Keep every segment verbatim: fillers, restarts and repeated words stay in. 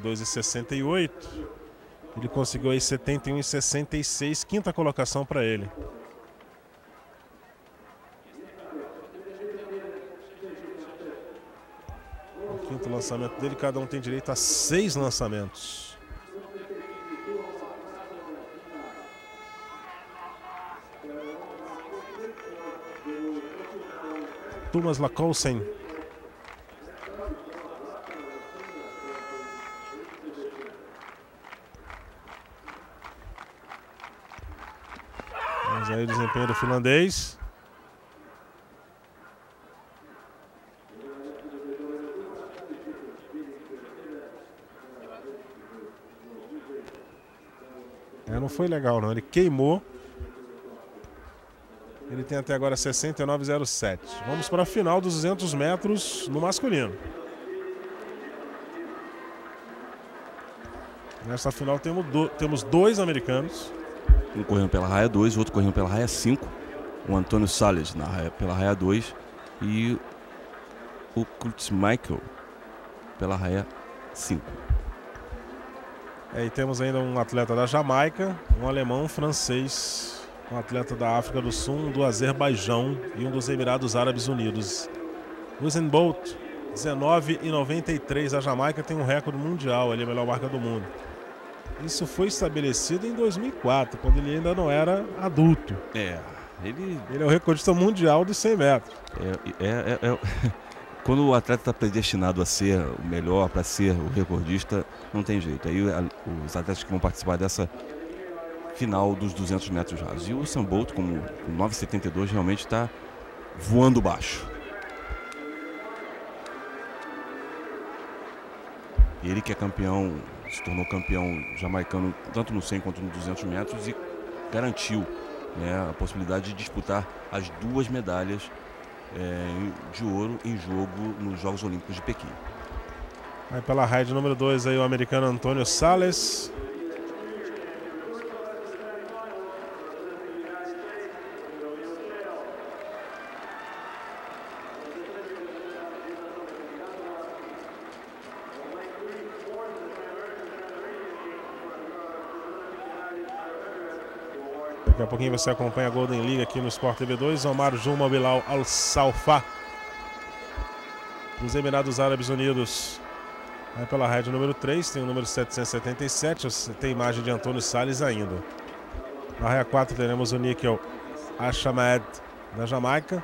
dois e sessenta e oito. Ele conseguiu aí setenta e um e sessenta e seis, quinta colocação para ele. O quinto lançamento dele, cada um tem direito a seis lançamentos. Thomas Lacoulsen. Vamos aí o desempenho do finlandês. É, não foi legal não, ele queimou. Ele tem até agora sessenta e nove e zero sete. Vamos para a final dos duzentos metros no masculino. Nessa final temos, do, temos dois americanos. Um correndo pela raia dois, o outro correndo pela raia cinco. O Antônio Salles na raia, pela raia dois e o Kurt Michael pela raia cinco. É, e temos ainda um atleta da Jamaica, um alemão, um francês, um atleta da África do Sul, um do Azerbaijão e um dos Emirados Árabes Unidos. Usain Bolt, dezenove e noventa e três. A Jamaica tem um recorde mundial, ele é a melhor marca do mundo. Isso foi estabelecido em dois mil e quatro, quando ele ainda não era adulto. É, ele... Ele é o recordista mundial dos cem metros. É, é, é, é... Quando o atleta está predestinado a ser o melhor, para ser o recordista, não tem jeito. Aí a, os atletas que vão participar dessa final dos duzentos metros rasos. E o Usain Bolt, com nove e setenta e dois, realmente está voando baixo. E ele que é campeão, se tornou campeão jamaicano tanto no cem quanto no duzentos metros e garantiu, né, a possibilidade de disputar as duas medalhas é, de ouro em jogo nos Jogos Olímpicos de Pequim. Vai pela raia de número dois aí o americano Antônio Salles. Daqui a pouquinho você acompanha a Golden League aqui no Sport T V dois. Omar Juma Bilal Al Salfa, dos Emirados Árabes Unidos. Vai pela raia de número três, tem o número setecentos e setenta e sete, tem imagem de Antônio Salles ainda. Na raia quatro teremos o Níquel Ashamed da Jamaica.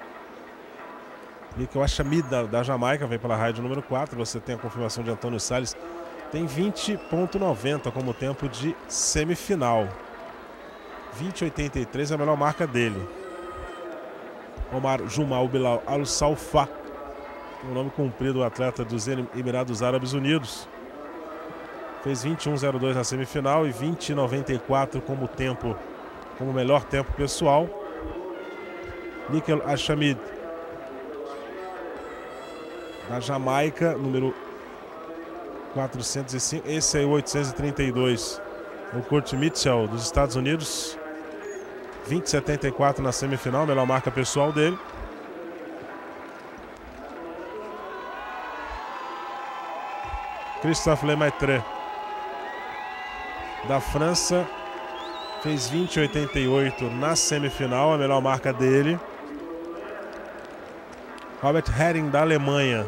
Níquel Ashamid da, da Jamaica, vem pela raia de número quatro. Você tem a confirmação de Antônio Salles. Tem vinte e noventa como tempo de semifinal. vinte e oitenta e três é a melhor marca dele. Omar Jumal Bilal Al Salfa, o nome comprido, o atleta dos Emirados Árabes Unidos. Fez vinte e um e zero dois na semifinal e vinte e noventa e quatro como tempo, como melhor tempo pessoal. Níquel Ashamid da Jamaica, número quatrocentos e cinco. Esse aí, o oitocentos e trinta e dois. O Kurt Mitchell dos Estados Unidos. vinte e setenta e quatro na semifinal, melhor marca pessoal dele. Christophe Lemaitre da França fez vinte e oitenta e oito na semifinal, a melhor marca dele. Robert Herring da Alemanha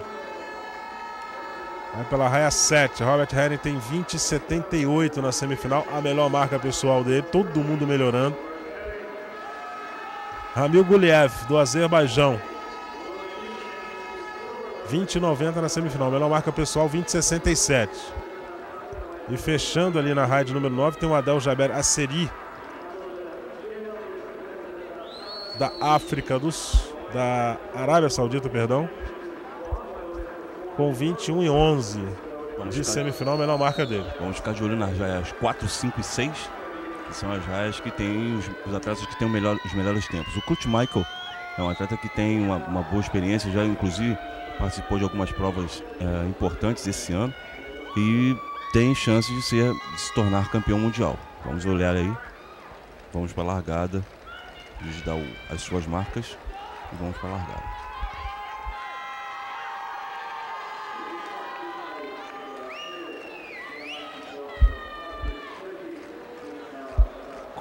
vai pela raia sete. Robert Herring tem vinte e setenta e oito na semifinal, a melhor marca pessoal dele, todo mundo melhorando. Ramil Guliev do Azerbaijão, vinte e noventa na semifinal, melhor marca pessoal vinte e sessenta e sete. E fechando ali na raia de número nove tem o Adel Jaber Asseri da África do Sul, da Arábia Saudita, perdão, com vinte e um e onze Vamos de ficar... semifinal, melhor marca dele. Vamos ficar de olho nas raias quatro, cinco e seis, que são as raias que tem os, os atletas que têm o melhor, os melhores tempos. O Kurt Michael é um atleta que tem uma, uma boa experiência, já inclusive participou de algumas provas é, importantes esse ano e tem chance de, ser, de se tornar campeão mundial. Vamos olhar aí, vamos para a largada, digitar o, as suas marcas e vamos para a largada.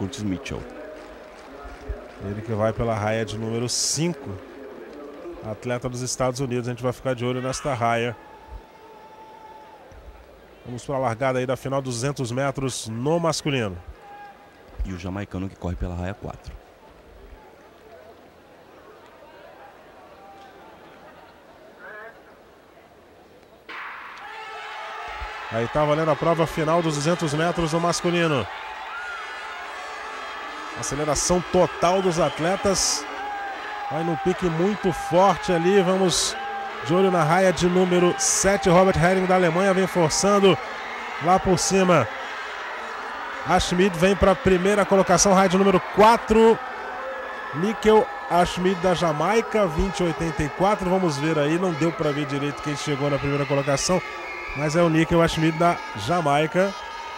Curtis Mitchell. Ele que vai pela raia de número cinco. Atleta dos Estados Unidos. A gente vai ficar de olho nesta raia. Vamos para a largada aí da final dos duzentos metros no masculino. E o jamaicano que corre pela raia quatro. Aí tá valendo a prova final dos duzentos metros no masculino. Aceleração total dos atletas. Vai num pique muito forte ali. Vamos de olho na raia de número sete. Robert Herring da Alemanha vem forçando lá por cima. Ashmead vem para a primeira colocação. Raia de número quatro. Nickel Ashmead da Jamaica. vinte oitenta e quatro. Vamos ver aí. Não deu para ver direito quem chegou na primeira colocação. Mas é o Nickel Ashmead da Jamaica.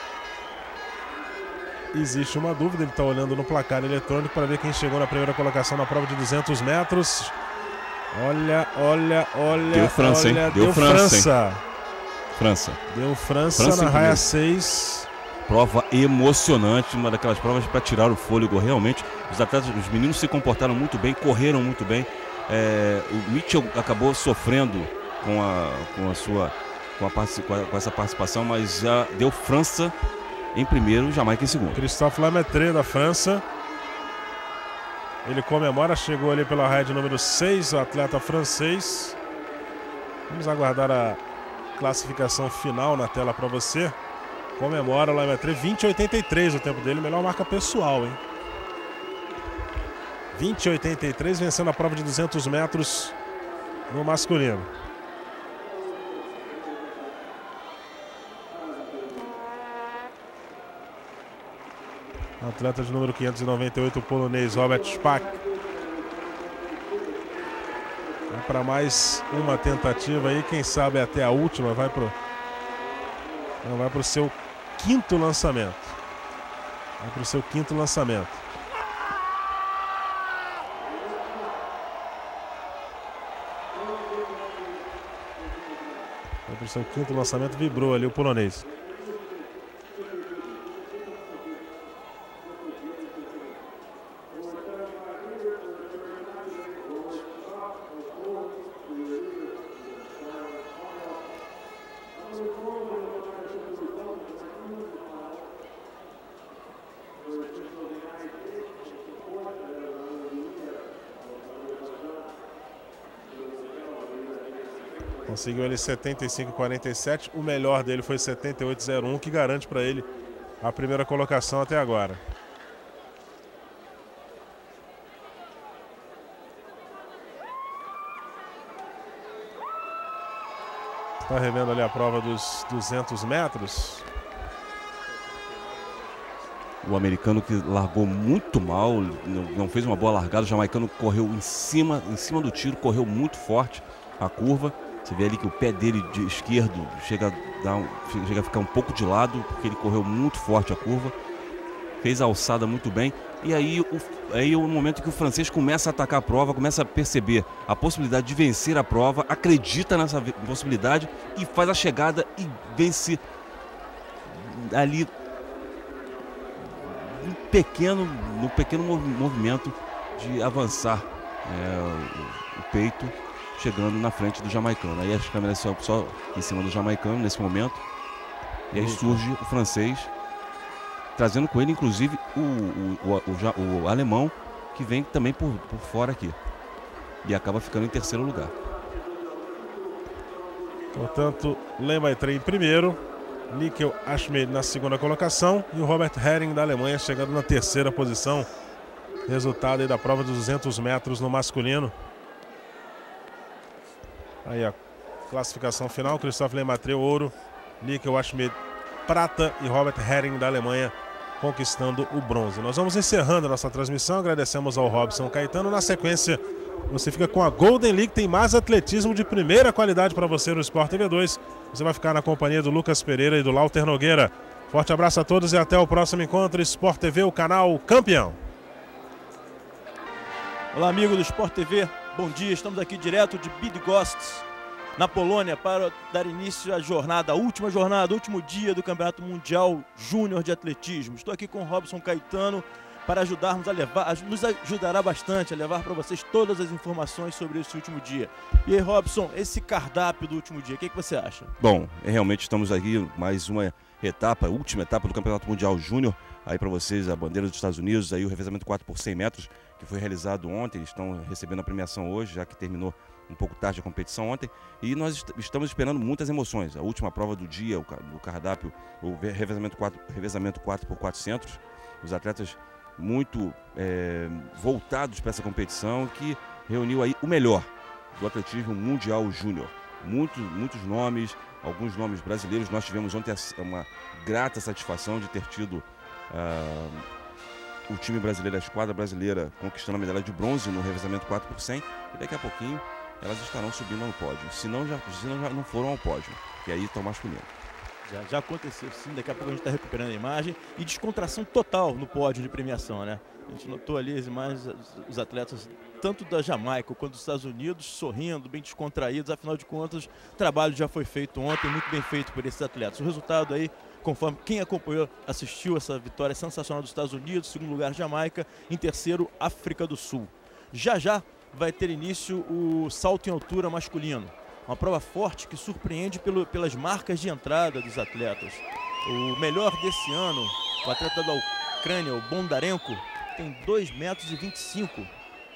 Existe uma dúvida, ele está olhando no placar eletrônico para ver quem chegou na primeira colocação na prova de duzentos metros. Olha, olha, olha. Deu França, olha, hein? Deu, deu França. França. Hein? França. Deu França, França na raia seis. Prova emocionante, uma daquelas provas para tirar o fôlego realmente. Os atletas, os meninos se comportaram muito bem, correram muito bem. É, o Mitchell acabou sofrendo com a, com a sua... Com, a, com essa participação, mas já deu França em primeiro, Jamaica em segundo. Christophe Lametré da França. Ele comemora, chegou ali pela raia de número seis, o atleta francês. Vamos aguardar a classificação final na tela para você. Comemora o Lametré, vinte oitenta e três o tempo dele, melhor marca pessoal, hein? vinte oitenta e três, vencendo a prova de duzentos metros no masculino. Atleta de número quinhentos e noventa e oito, o polonês Robert Spack. Vai para mais uma tentativa aí, quem sabe até a última, vai para Não, vai para o seu quinto lançamento. Vai para o seu quinto lançamento. Vai para o seu quinto lançamento, vibrou ali o polonês. Conseguiu ele setenta e cinco quarenta e sete, o melhor dele foi setenta e oito zero um, que garante para ele a primeira colocação até agora. Está revendo ali a prova dos duzentos metros. O americano que largou muito mal, não fez uma boa largada. O jamaicano correu em cima, em cima do tiro, correu muito forte a curva. Você vê ali que o pé dele de esquerdo chega a, dar um, chega a ficar um pouco de lado, porque ele correu muito forte a curva. Fez a alçada muito bem. E aí o, aí o momento que o francês começa a atacar a prova, começa a perceber a possibilidade de vencer a prova, acredita nessa possibilidade e faz a chegada e vence ali um pequeno, no pequeno movimento de avançar é, o, o peito, chegando na frente do jamaicano. Aí as câmeras só, só em cima do jamaicano nesse momento. E aí surge o francês, trazendo com ele inclusive o, o, o, o, o alemão, que vem também por, por fora aqui. E acaba ficando em terceiro lugar. Portanto, Lametré em primeiro, Nickel Ashmead na segunda colocação e o Robert Herring da Alemanha chegando na terceira posição. Resultado aí da prova dos duzentos metros no masculino. Aí a classificação final, Christophe Lametré ouro, Nickel Ashmead prata e Robert Herring da Alemanha conquistando o bronze. Nós vamos encerrando a nossa transmissão, agradecemos ao Robson Caetano. Na sequência, você fica com a Golden League, tem mais atletismo de primeira qualidade para você no Sport T V dois. Você vai ficar na companhia do Lucas Pereira e do Lauter Nogueira. Forte abraço a todos e até o próximo encontro. Sport T V, o canal campeão. Olá, amigo do Sport T V. Bom dia, estamos aqui direto de Bidgost, na Polônia para dar início à jornada, a última jornada, último dia do Campeonato Mundial Júnior de Atletismo. Estou aqui com o Robson Caetano para ajudarmos a levar, nos ajudará bastante a levar para vocês todas as informações sobre esse último dia. E aí, Robson, esse cardápio do último dia, o que, que você acha? Bom, realmente estamos aqui, mais uma etapa, última etapa do Campeonato Mundial Júnior. Aí para vocês a bandeira dos Estados Unidos, aí o revezamento quatro por cem metros, que foi realizado ontem, eles estão recebendo a premiação hoje, já que terminou um pouco tarde a competição ontem, e nós est estamos esperando muitas emoções. A última prova do dia, o, o cardápio, o revezamento quatro, revezamento quatro por quatrocentos, os atletas muito é, voltados para essa competição, que reuniu aí o melhor do atletismo mundial júnior. Muitos, muitos nomes, alguns nomes brasileiros. Nós tivemos ontem uma grata satisfação de ter tido uh, o time brasileiro, a esquadra brasileira, conquistando a medalha de bronze no revezamento quatro por cem, e daqui a pouquinho elas estarão subindo no pódio, se não já, se não, já não foram ao pódio, que aí estão masculino. Já, já aconteceu sim, daqui a pouco a gente está recuperando a imagem, e descontração total no pódio de premiação, né? A gente notou ali as imagens, os atletas tanto da Jamaica quanto dos Estados Unidos sorrindo, bem descontraídos, afinal de contas o trabalho já foi feito ontem, muito bem feito por esses atletas. O resultado aí, conforme quem acompanhou, assistiu essa vitória sensacional dos Estados Unidos, segundo lugar Jamaica, em terceiro África do Sul. Já já vai ter início o salto em altura masculino. Uma prova forte que surpreende pelo, pelas marcas de entrada dos atletas. O melhor desse ano, o atleta da Ucrânia, o Bondarenko, tem dois metros e vinte e cinco.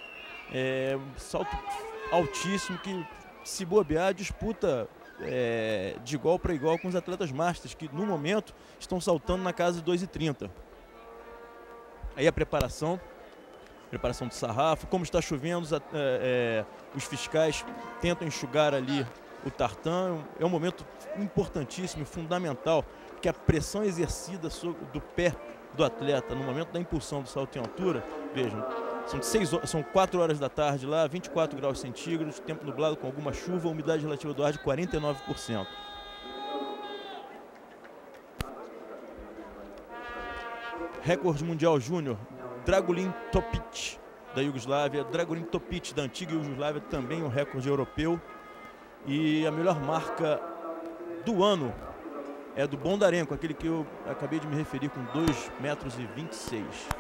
É um salto altíssimo que, se bobear, disputa é, de igual para igual com os atletas masters, que no momento estão saltando na casa de dois e trinta. Aí a preparação. Preparação do sarrafo, como está chovendo, os, é, é, os fiscais tentam enxugar ali o tartan. É um momento importantíssimo e fundamental, que a pressão exercida sobre, do pé do atleta no momento da impulsão do salto em altura, vejam, são, seis, são quatro horas da tarde lá, vinte e quatro graus centígrados, tempo nublado com alguma chuva, umidade relativa do ar de quarenta e nove por cento. Recorde mundial júnior, Dragulin Topic, da Iugoslávia. Dragulin Topic, da antiga Iugoslávia, também um recorde europeu. E a melhor marca do ano é do Bondarenko, aquele que eu acabei de me referir, com dois metros e vinte e seis.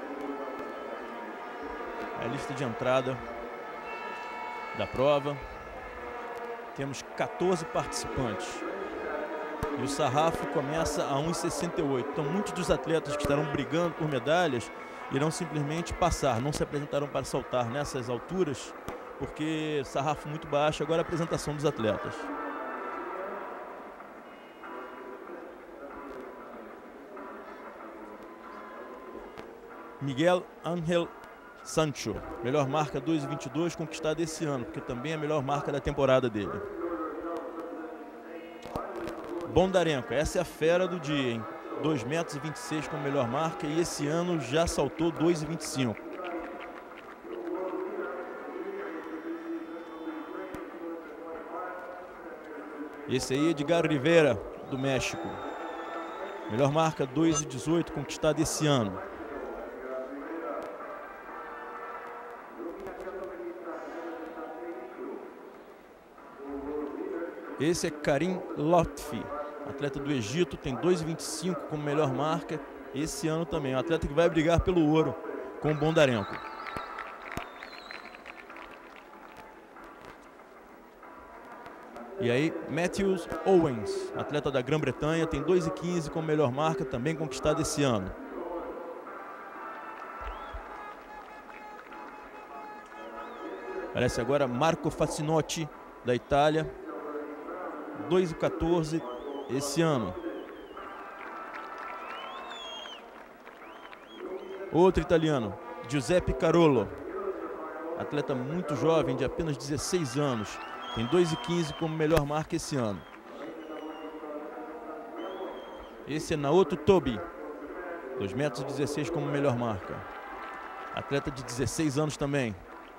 É a lista de entrada da prova. Temos quatorze participantes. E o sarrafo começa a um e sessenta e oito. Então muitos dos atletas que estarão brigando por medalhas irão simplesmente passar, não se apresentaram para saltar nessas alturas, porque sarrafo muito baixo. Agora a apresentação dos atletas. Miguel Ángel Sancho, melhor marca dois e vinte e dois, conquistada esse ano, porque também é a melhor marca da temporada dele. Bondarenko, essa é a fera do dia, hein? dois metros e vinte e seis como melhor marca, e esse ano já saltou dois e vinte e cinco. Esse aí é Edgar Rivera, do México. Melhor marca dois e dezoito, conquistada esse ano. Esse é Karim Lotfi, atleta do Egito, tem dois e vinte e cinco como melhor marca esse ano também. Um atleta que vai brigar pelo ouro com o Bondarenko. E aí, Matthews Owens, atleta da Grã-Bretanha, tem dois e quinze como melhor marca, também conquistada esse ano. Aparece agora Marco Facinotti, da Itália, dois e quatorze esse ano. Outro italiano, Giuseppe Carollo, atleta muito jovem, de apenas dezesseis anos, tem dois e quinze como melhor marca esse ano. Esse é Naoto Tobi, dois metros e dezesseis como melhor marca, atleta de dezesseis anos também.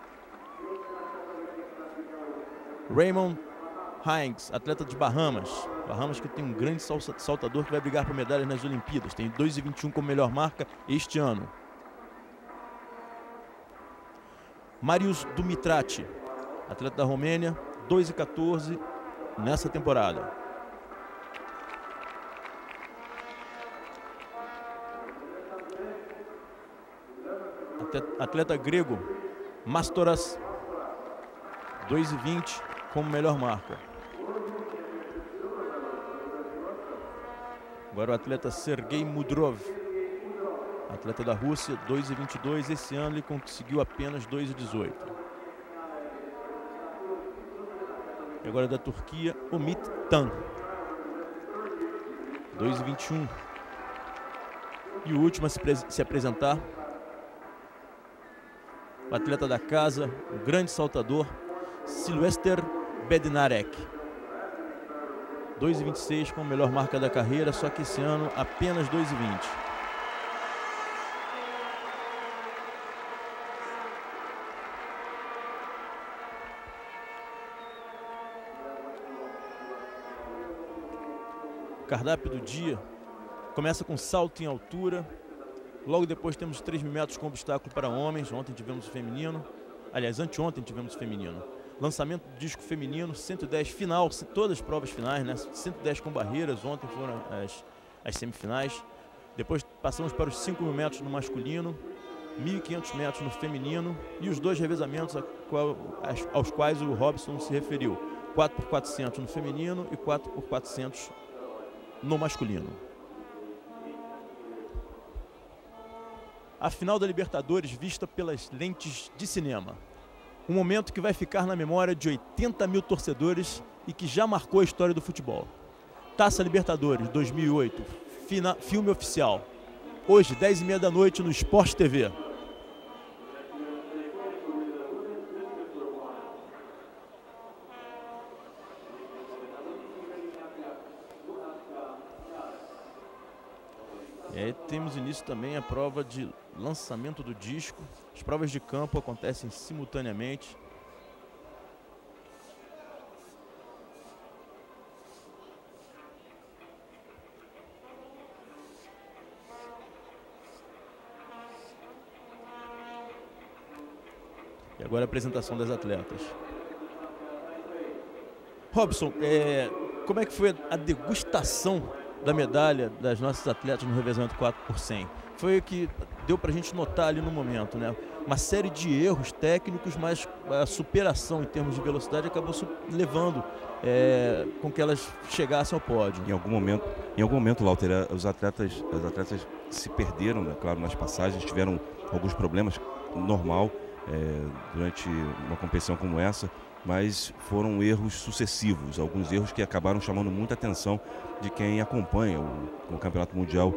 Raymond Hines, atleta de Bahamas. Bahamas que tem um grande saltador que vai brigar por medalhas nas Olimpíadas. Tem dois e vinte e um como melhor marca este ano. Marius Dumitrati, atleta da Romênia, dois e quatorze nessa temporada. Atleta grego Mastoras, dois e vinte como melhor marca. Agora o atleta Sergei Mudrov, atleta da Rússia, dois e vinte e dois. Esse ano ele conseguiu apenas dois e dezoito. E agora da Turquia, Umit Tan, dois e vinte e um. E o último a se, se apresentar, o atleta da casa, o grande saltador, Silvester Bednarek, dois e vinte e seis como melhor marca da carreira, só que esse ano apenas dois e vinte. O cardápio do dia começa com salto em altura. Logo depois temos três mil metros com obstáculo para homens. Ontem tivemos o feminino. Aliás, anteontem tivemos o feminino. Lançamento do disco feminino, cento e dez final, todas as provas finais, né? cento e dez com barreiras, ontem foram as, as semifinais. Depois passamos para os cinco mil metros no masculino, mil e quinhentos metros no feminino e os dois revezamentos a qual, aos quais o Robson se referiu. quatro por quatrocentos no feminino e quatro por quatrocentos no masculino. A final da Libertadores vista pelas lentes de cinema. Um momento que vai ficar na memória de oitenta mil torcedores e que já marcou a história do futebol. Taça Libertadores dois mil e oito, fina, filme oficial. Hoje, dez e meia da noite no Sport T V. E aí temos início também a prova de lançamento do disco. As provas de campo acontecem simultaneamente. E agora a apresentação das atletas. Robson, é, como é que foi a degustação da medalha das nossas atletas no revezamento quatro por cem? Foi o que deu para a gente notar ali no momento, né? Uma série de erros técnicos, mas a superação em termos de velocidade acabou levando é, com que elas chegassem ao pódio. Em algum momento, em algum momento, Lauter, os atletas, as atletas se perderam, né? Claro, nas passagens, tiveram alguns problemas, normal, é, durante uma competição como essa, mas foram erros sucessivos, alguns erros que acabaram chamando muita atenção de quem acompanha o, o Campeonato Mundial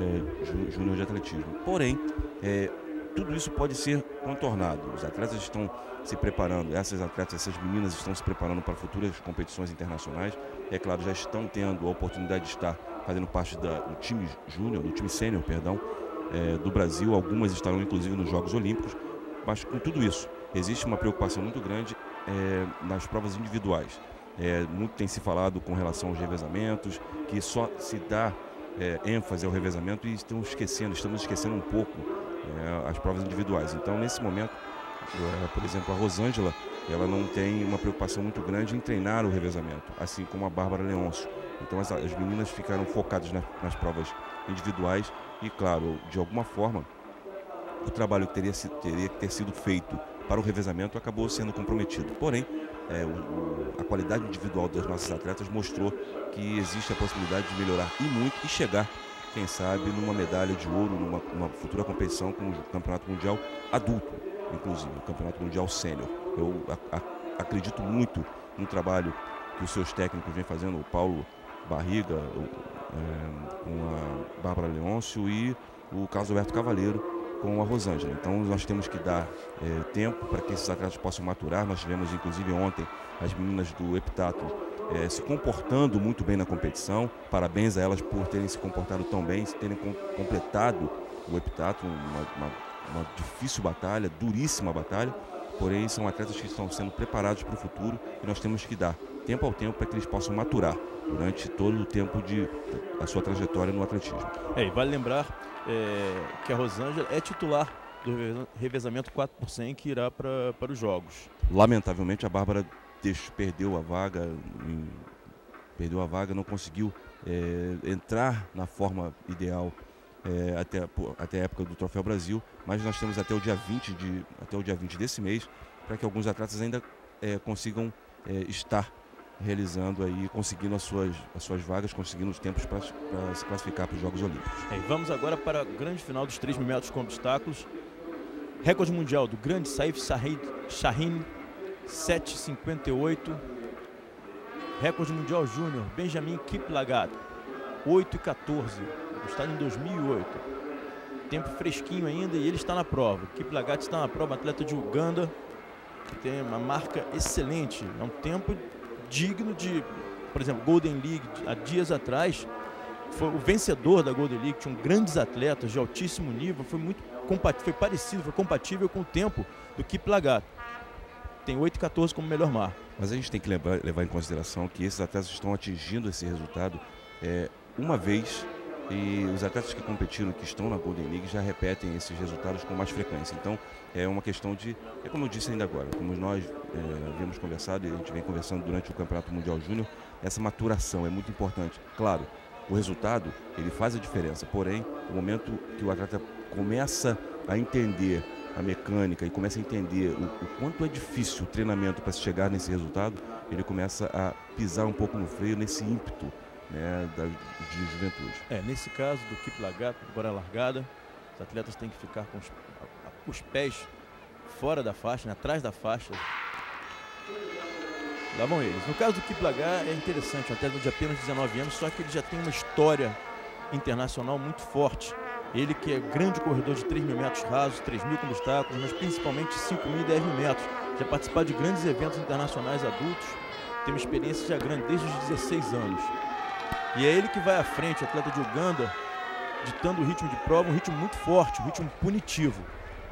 é, Júnior de Atletismo. Porém, é, tudo isso pode ser contornado. Os atletas estão se preparando, essas atletas, essas meninas estão se preparando para futuras competições internacionais. É claro, já estão tendo a oportunidade de estar fazendo parte da, do time júnior, do time sênior, perdão, é, do Brasil. Algumas estarão inclusive nos Jogos Olímpicos. Mas com tudo isso, existe uma preocupação muito grande é, nas provas individuais. É, muito tem se falado com relação aos revezamentos, que só se dá é, ênfase ao revezamento e estamos esquecendo, estamos esquecendo um pouco é, as provas individuais. Então, nesse momento, é, por exemplo, a Rosângela, ela não tem uma preocupação muito grande em treinar o revezamento, assim como a Bárbara Leôncio. Então, as, as meninas ficaram focadas na, nas provas individuais e, claro, de alguma forma, o trabalho que teria, teria que ter sido feito para o revezamento acabou sendo comprometido. Porém, é, o, o, a qualidade individual das nossas atletas mostrou que existe a possibilidade de melhorar e muito e chegar, quem sabe, numa medalha de ouro, numa, numa futura competição como o Campeonato Mundial adulto, inclusive, o Campeonato Mundial Sênior. Eu a, a, acredito muito no trabalho que os seus técnicos vêm fazendo, o Paulo Barriga, o, é, com a Bárbara Leôncio e o Carlos Alberto Cavaleiro, com a Rosângela. Então nós temos que dar é, tempo para que esses atletas possam maturar. Nós tivemos inclusive ontem as meninas do heptatlo é, se comportando muito bem na competição. Parabéns a elas por terem se comportado tão bem, terem com, completado o heptatlo, uma, uma, uma difícil batalha, duríssima batalha. Porém são atletas que estão sendo preparados para o futuro e nós temos que dar tempo ao tempo para que eles possam maturar durante todo o tempo de a sua trajetória no atletismo. É, e vale lembrar é, que a Rosângela é titular do revezamento quatro por cem que irá pra, para os Jogos. Lamentavelmente a Bárbara deixou, perdeu a vaga em perdeu a vaga, não conseguiu é, entrar na forma ideal é, até, até a época do Troféu Brasil, mas nós temos até o dia vinte, de, até o dia vinte desse mês para que alguns atletas ainda é, consigam é, estar realizando aí, conseguindo as suas, as suas vagas, conseguindo os tempos para se classificar para os Jogos Olímpicos. É, e vamos agora para a grande final dos três mil metros com obstáculos. Recorde mundial do grande Saif Shahin, sete cinquenta e oito. Recorde mundial júnior, Benjamin Kiplagat, oito quatorze. Estado em dois mil e oito. Tempo fresquinho ainda e ele está na prova. Kiplagat está na prova, atleta de Uganda, que tem uma marca excelente. É um tempo digno de, por exemplo, Golden League, há dias atrás, foi o vencedor da Golden League, tinham grandes atletas de altíssimo nível, foi muito foi parecido, foi compatível com o tempo do Kiplagat. Tem oito quatorze como melhor marca. Mas a gente tem que levar, levar em consideração que esses atletas estão atingindo esse resultado é, uma vez, e os atletas que competiram, que estão na Golden League, já repetem esses resultados com mais frequência. Então é uma questão de, é como eu disse ainda agora, como nós é, havíamos conversado e a gente vem conversando durante o Campeonato Mundial Júnior, essa maturação é muito importante. Claro, o resultado ele faz a diferença, porém o momento que o atleta começa a entender a mecânica e começa a entender o, o quanto é difícil o treinamento para se chegar nesse resultado, ele começa a pisar um pouco no freio nesse ímpeto, né, da, de juventude. É, nesse caso do Kiplagat, agora a largada, os atletas têm que ficar com os, os pés fora da faixa, né, atrás da faixa. Lá vão eles. No caso do Kiplagat é interessante, um atleta de apenas dezenove anos, só que ele já tem uma história internacional muito forte. Ele que é grande corredor de três mil metros rasos, três mil com obstáculos, mas principalmente cinco mil e dez mil metros. Já participou de grandes eventos internacionais adultos, tem uma experiência já grande desde os dezesseis anos. E é ele que vai à frente, atleta de Uganda, ditando o ritmo de prova, um ritmo muito forte, um ritmo punitivo.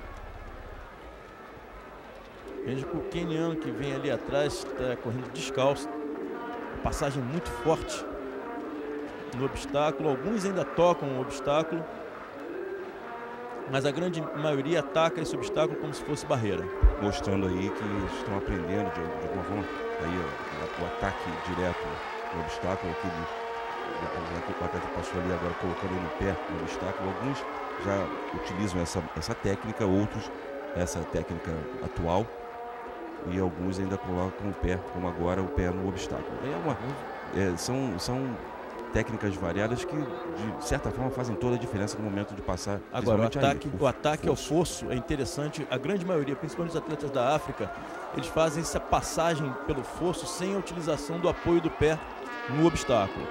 Veja que o queniano que vem ali atrás está correndo descalço, passagem muito forte no obstáculo, alguns ainda tocam o obstáculo, mas a grande maioria ataca esse obstáculo como se fosse barreira. Mostrando aí que estão aprendendo de, de alguma forma aí, ó, o ataque direto no obstáculo, aquele, o atleta passou ali agora colocando ele no pé no obstáculo. Alguns já utilizam essa, essa técnica, outros essa técnica atual, e alguns ainda colocam o pé, como agora, o pé no obstáculo. É uma, é, são, são técnicas variadas que, de certa forma, fazem toda a diferença no momento de passar. Agora, o ataque, aí, o, o ataque ao fosso é interessante. A grande maioria, principalmente os atletas da África, eles fazem essa passagem pelo fosso sem a utilização do apoio do pé no obstáculo.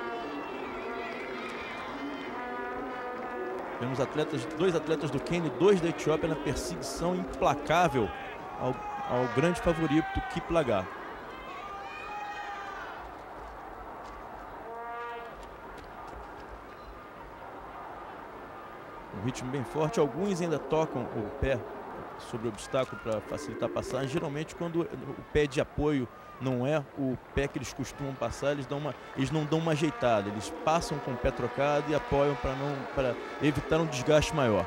Temos atletas, dois atletas do Quênia e dois da Etiópia na perseguição implacável ao, ao grande favorito Kiplagat. Um ritmo bem forte, alguns ainda tocam o pé sobre o obstáculo para facilitar a passagem. Geralmente quando o pé de apoio não é o pé que eles costumam passar, eles, dão uma, eles não dão uma ajeitada, eles passam com o pé trocado e apoiam para não, para evitar um desgaste maior.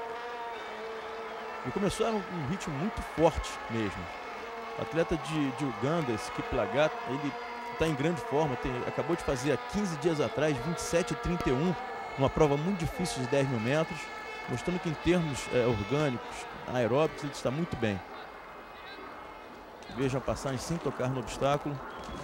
E começou um, um ritmo muito forte mesmo. O atleta de, de Uganda, esse Kiplagat, ele está em grande forma, tem, acabou de fazer há quinze dias atrás, vinte e sete e trinta e um, uma prova muito difícil de dez mil metros, mostrando que em termos é, orgânicos, aeróbicos, ele está muito bem. Veja a passagem sem tocar no obstáculo.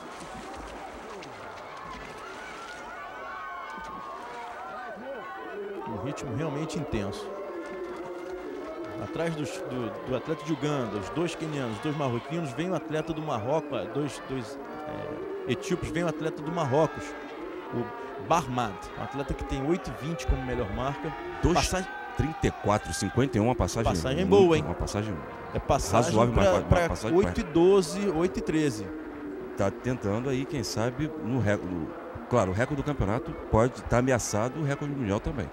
Um ritmo realmente intenso. Atrás dos, do, do atleta de Uganda, os dois quenianos, os dois marroquinos, vem o atleta do Marrocos, dois, dois é, etíopes, vem o atleta do Marrocos, o Barmad, um atleta que tem oito e vinte como melhor marca. Dois, passagem trinta e quatro, cinquenta e um, uma passagem, passagem muito, boa, hein? Uma passagem é passagem razoável para oito e doze, oito e treze. Tá tentando aí, quem sabe, no recorde. Claro, o recorde do campeonato pode estar tá ameaçado, o recorde mundial também.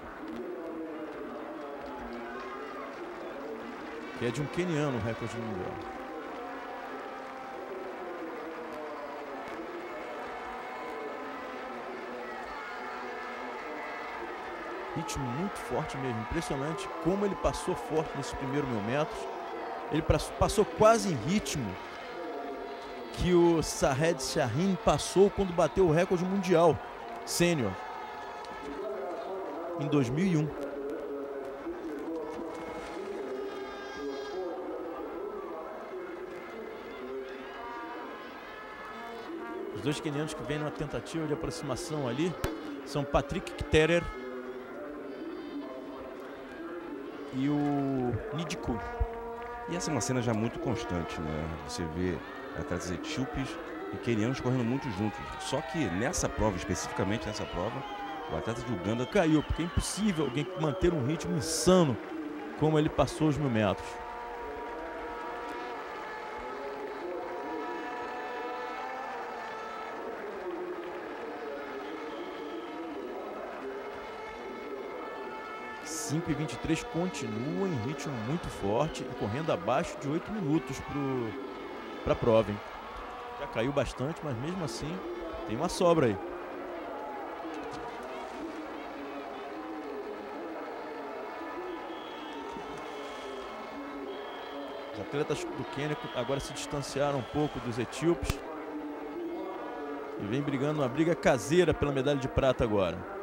Que é de um queniano o recorde mundial. Ritmo muito forte mesmo, impressionante como ele passou forte nesse primeiro mil metros. Ele passou quase em ritmo que o Sahed Shaheen passou quando bateu o recorde mundial sênior em dois mil e um. Os dois quenianos que vêm numa tentativa de aproximação ali são Patrick Kterer e o Nidiku. E essa é uma cena já muito constante, né? Você vê atletas etíopes e quenianos correndo muito juntos. Só que nessa prova, especificamente nessa prova, o atleta de Uganda caiu, porque é impossível alguém manter um ritmo insano como ele passou os mil metros. cinco e vinte e três continua em ritmo muito forte e correndo abaixo de oito minutos para a prova, hein? Já caiu bastante, mas mesmo assim tem uma sobra aí. Os atletas do Quênia agora se distanciaram um pouco dos etíopes e vem brigando uma briga caseira pela medalha de prata agora.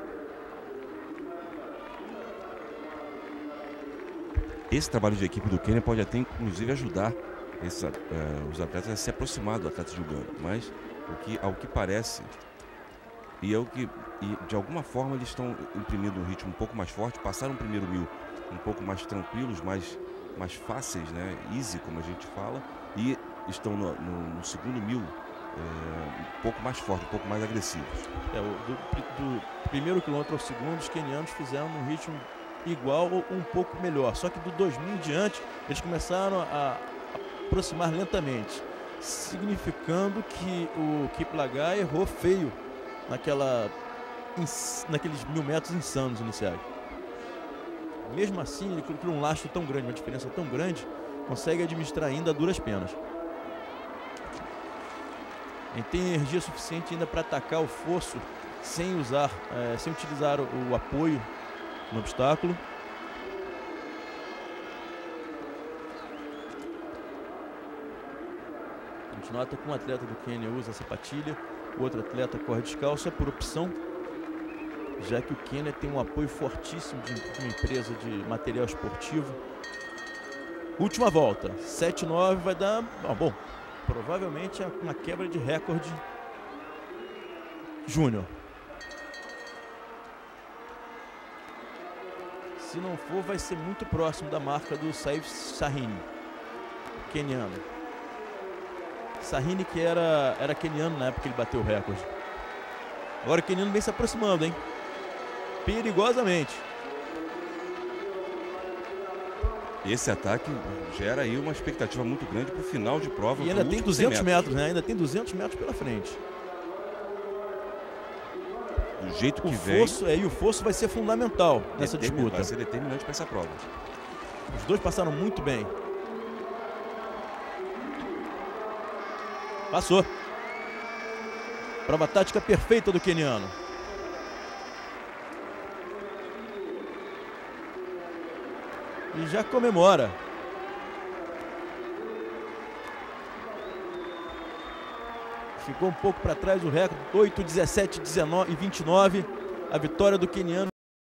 Esse trabalho de equipe do Quênia pode até inclusive ajudar esse, uh, os atletas a se aproximar do atleta de Uganda, mas o que, ao que parece, e, é o que, e de alguma forma eles estão imprimindo um ritmo um pouco mais forte, passaram o primeiro mil um pouco mais tranquilos, mais, mais fáceis, né? Easy, como a gente fala, e estão no, no, no segundo mil é, um pouco mais forte, um pouco mais agressivos. É, o, do, do primeiro quilômetro ao segundo, os quenianos fizeram um ritmo igual ou um pouco melhor, só que do dois mil em diante eles começaram a aproximar lentamente, significando que o Kiplagat errou feio naquela, naqueles mil metros insanos iniciais. Mesmo assim, ele criou um lastro tão grande, uma diferença tão grande, consegue administrar ainda a duras penas. Ele tem energia suficiente ainda para atacar o fosso sem usar, é, sem utilizar o, o apoio no obstáculo. A gente nota que um atleta do Quênia usa a sapatilha, o outro atleta corre descalço, é por opção, já que o Quênia tem um apoio fortíssimo de uma empresa de material esportivo. Última volta, sete nove vai dar, ah, bom, provavelmente uma quebra de recorde júnior. Se não for, vai ser muito próximo da marca do Sahed Shaheen, queniano. Shaheen que era, era queniano na época que ele bateu o recorde. Agora o queniano vem se aproximando, hein? Perigosamente. Esse ataque gera aí uma expectativa muito grande para o final de prova. E ainda tem duzentos metros, né? Ainda tem duzentos metros pela frente. Do jeito que o vem. Fosso, é, e o fosso vai ser fundamental nessa disputa. Vai ser determinante para essa prova. Os dois passaram muito bem. Passou. Prova tática perfeita do queniano. E já comemora. Ficou um pouco para trás o recorde, oito, dezessete, dezenove e vinte e nove. A vitória do queniano.